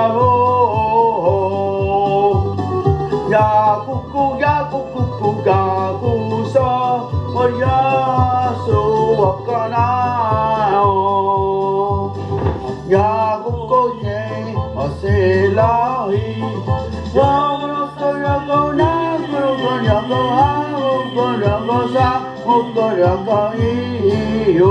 ho ya kuku ga ku so o ya so wakana ya kuku ye o se la hi ya ko na ya ko ha ko sa ko i yo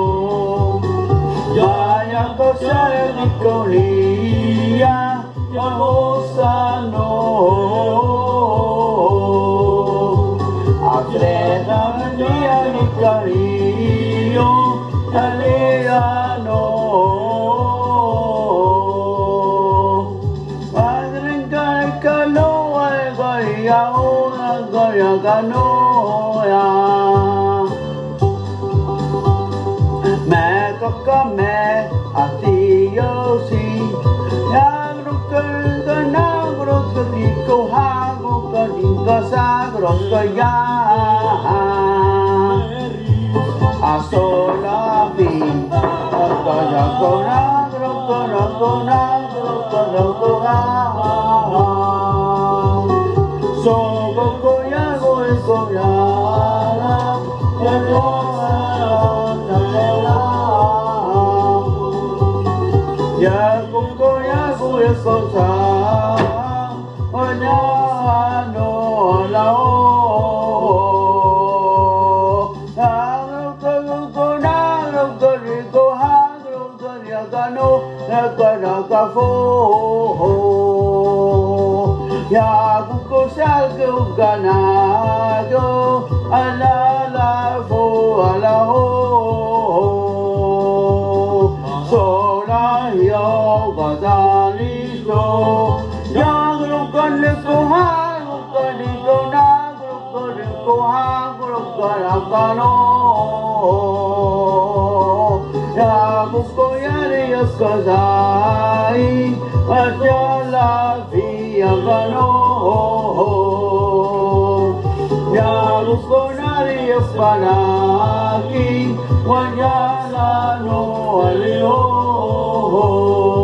ya ko sa ni ko ni ya Osano Atleta mia ni cario Aleano Padre calo ya una goya ganoya Me coca me atio si Ko hago ko sagro ko ya asola vi ko ya ko na ha so ko ya ya ko sa no la o ko ha ya gano ka fo ya ko sa ko gana yo ala la fo ala ho so la yo ga da li so ko ha ko ha no ya ko ya re ko sai ya la via gano ya ko na re para ki wa ya la no aleo